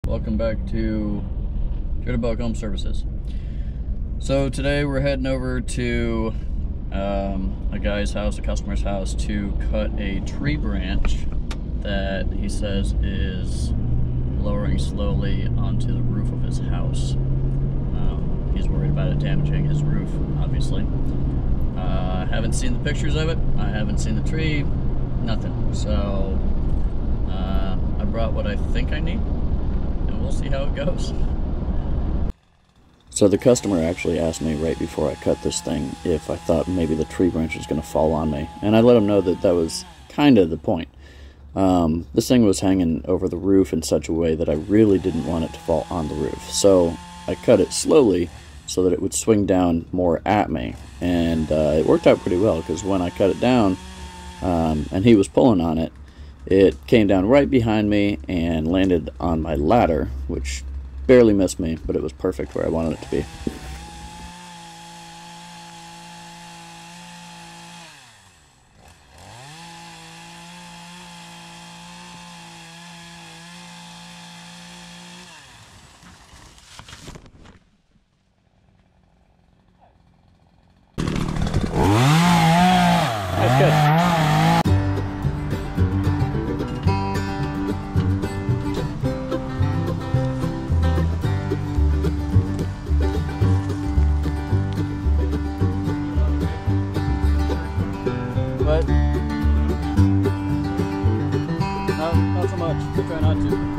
welcome back to Jitterbug Home Services. So today we're heading over to a guy's house, a customer's house, to cut a tree branch that he says is lowering slowly onto the roof of his house. He's worried about it damaging his roof, obviously. I haven't seen the pictures of it, I haven't seen the tree, nothing. So I brought what I think I need, and we'll see how it goes. So the customer actually asked me right before I cut this thing if I thought maybe the tree branch was going to fall on me, and I let him know that that was kind of the point. This thing was hanging over the roof in such a way that I really didn't want it to fall on the roof, so I cut it slowly so that it would swing down more at me, and it worked out pretty well, because when I cut it down and he was pulling on it, it came down right behind me and landed on my ladder, which barely missed me, but it was perfect where I wanted it to be. Nice catch. But no, not so much. Try not to.